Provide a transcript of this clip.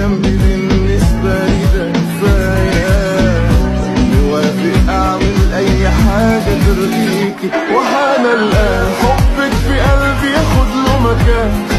جنبي بالنسبة لي ده كفاية. موافق اعمل اي حاجة ترضيكي، وحان الان حبك في قلبي ياخد له مكان.